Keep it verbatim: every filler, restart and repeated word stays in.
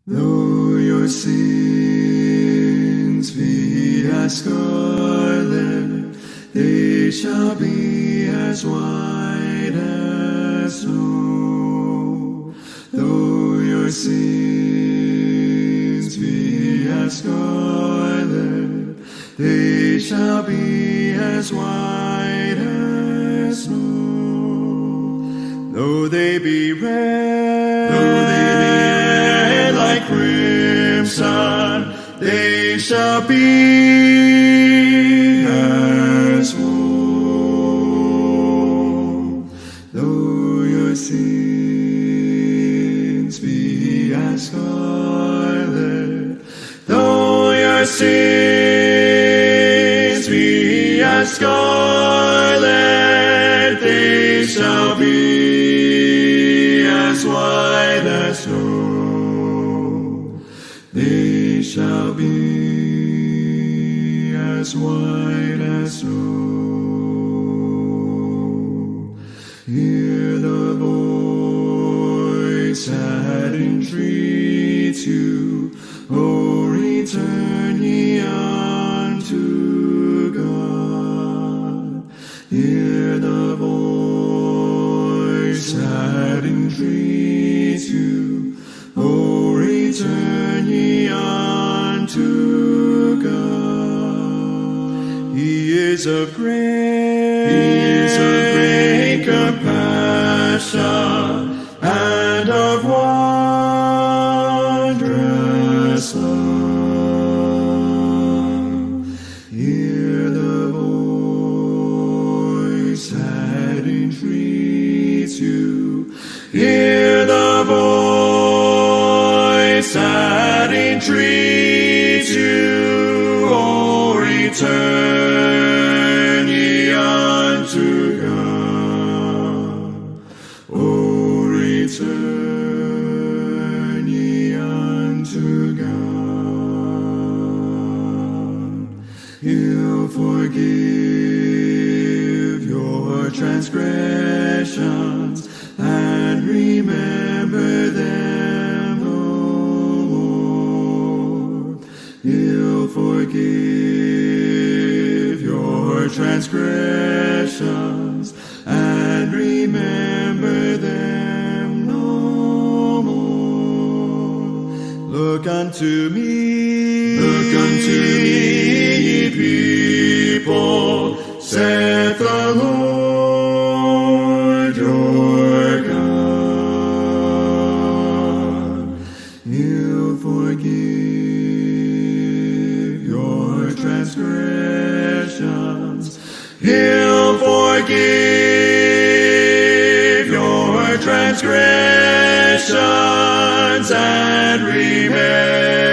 Though your sins be as scarlet, they shall be as white as snow. Though your sins be as scarlet, they shall be as white as snow. Though they be red, though they be red like crimson, they shall be as wool. Though your sins be as scarlet, though your sins be as scarlet, they shall be as white as snow. They shall be as white as snow. Hear the voice that entreats you, O return ye unto God. Hear the voice that entreats you, O return ye unto God. He is of great, He is of great compassion and of wondrous love. Hear the voice that entreats you. Hear the voice that entreats you, O return ye unto God. O return ye unto God. He'll forgive your transgressions and remember them no more. He'll forgive your transgressions and remember them no more. Look unto me, look unto me, ye people, saith the Lord your God. He'll forgive your transgressions. He'll forgive your transgressions and remember